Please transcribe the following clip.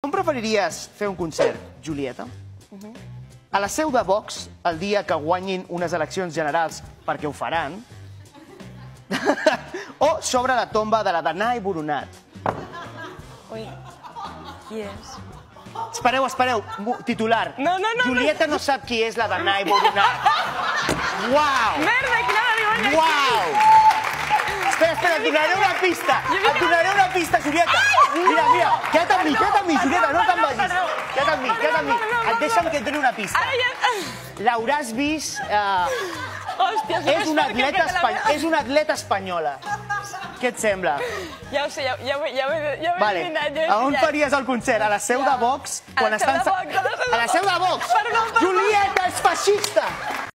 On preferiries fer un concert, Julieta? A la seu de Vox, el dia que guanyin unes eleccions generals, perquè ho faran, o sobre la tomba de la Danae Boronat? Ui, qui és? Espereu, titular. No. Julieta no sap qui és la Danae Boronat. Uau! Merda, clar, diuen aquí. Uau! Espera, et donaré una pista. Et donaré una pista, Julieta. Mira, queda't amb mi, Julieta, no te'n vagis. Queda't amb mi. Deixa'm que et doni una pista. L'hauràs vist... Hòstia, És una atleta espanyola. Què et sembla? Ja ho sé, ja ho he imaginat. A on faries el concert? A la seu de Vox? A la seu de Vox. A la seu de Vox! Julieta és feixista!